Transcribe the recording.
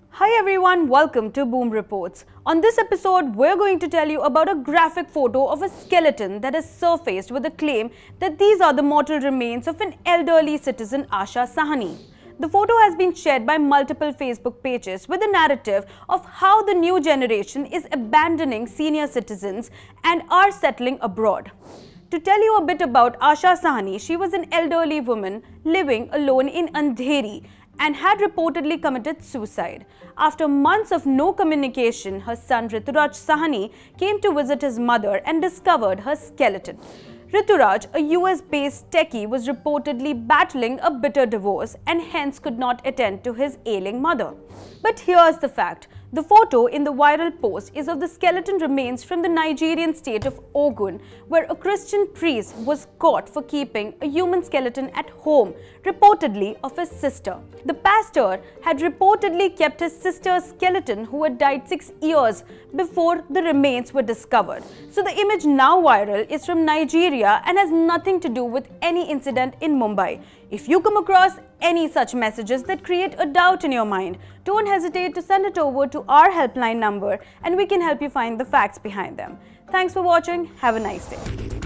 Hi everyone, welcome to Boom Reports. On this episode, we're going to tell you about a graphic photo of a skeleton that has surfaced with the claim that these are the mortal remains of an elderly citizen, Asha Sahani. The photo has been shared by multiple Facebook pages with a narrative of how the new generation is abandoning senior citizens and are settling abroad. To tell you a bit about Asha Sahani, she was an elderly woman living alone in Andheri and had reportedly committed suicide. After months of no communication, her son Rituraj Sahani came to visit his mother and discovered her skeleton. Rituraj, a US-based techie, was reportedly battling a bitter divorce and hence could not attend to his ailing mother. But here's the fact. The photo in the viral post is of the skeleton remains from the Nigerian state of Ogun, where a Christian priest was caught for keeping a human skeleton at home, reportedly of his sister. The pastor had reportedly kept his sister's skeleton, who had died 6 years before the remains were discovered. So the image now viral is from Nigeria and has nothing to do with any incident in Mumbai. If you come across any such messages that create a doubt in your mind, don't hesitate to send it over to our helpline number and we can help you find the facts behind them. Thanks for watching. Have a nice day.